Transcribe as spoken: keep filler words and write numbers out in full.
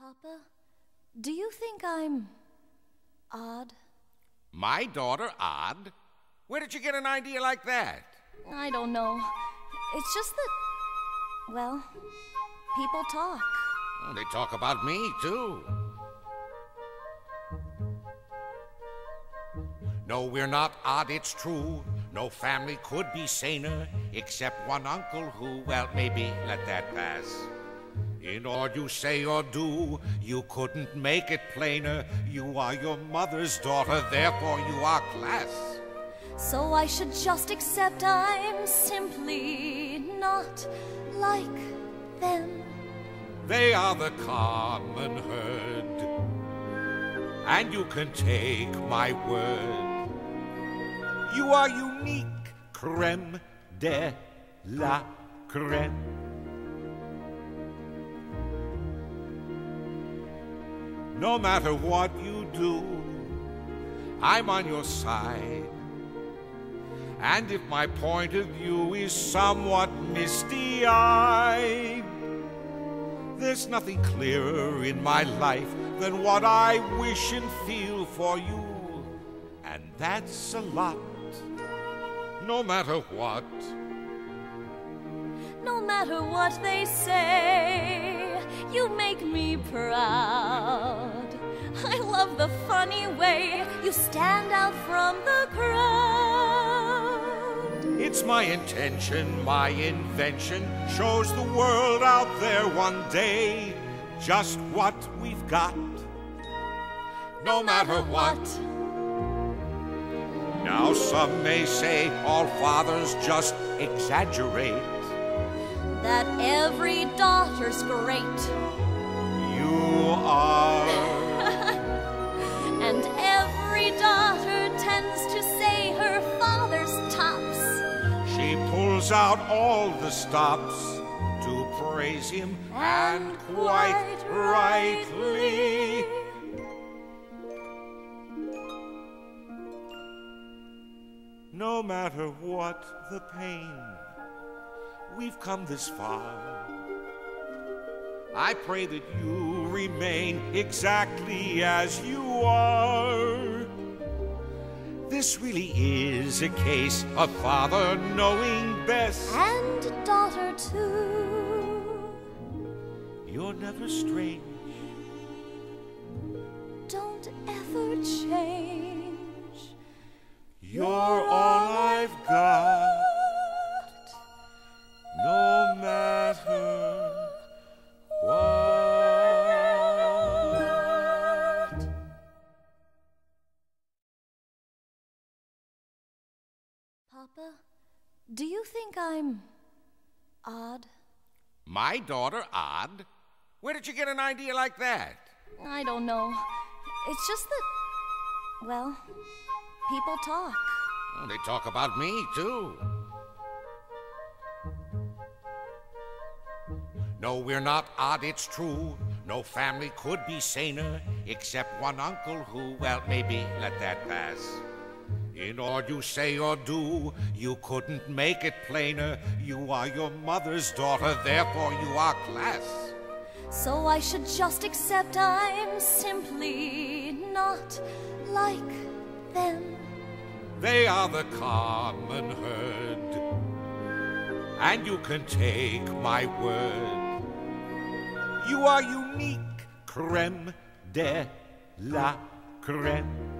Papa, do you think I'm odd? My daughter odd? Where did you get an idea like that? I don't know. It's just that, well, people talk. Well, they talk about me, too. No, we're not odd, it's true. No family could be saner, except one uncle who, well, maybe let that pass. In all you say or do, you couldn't make it plainer. You are your mother's daughter, therefore you are class. So I should just accept I'm simply not like them. They are the common herd, and you can take my word. You are unique, creme de la creme. No matter what you do, I'm on your side. And if my point of view is somewhat misty-eyed, there's nothing clearer in my life than what I wish and feel for you. And that's a lot, no matter what. No matter what they say, you make me proud. I love the funny way you stand out from the crowd. It's my intention, my invention, shows the world out there one day just what we've got. No matter what. Now some may say all fathers just exaggerate. That every daughter's great. You are. And every daughter tends to say her father's tops. She pulls out all the stops to praise him, and, and quite, quite rightly. No matter what the pain, we've come this far. I pray that you remain exactly as you are. This really is a case of father knowing best. And daughter too. You're never strange. Don't ever change. You're all I've got. No matter what. Papa, do you think I'm odd? My daughter odd? Where did you get an idea like that? I don't know. It's just that, well, people talk. Well, they talk about me, too. No, we're not odd, it's true. No family could be saner, except one uncle who, well, maybe let that pass. In all you say or do, you couldn't make it plainer. You are your mother's daughter, therefore you are class. So I should just accept I'm simply not like them. They are the common herd, and you can take my word. You are unique, creme de la creme.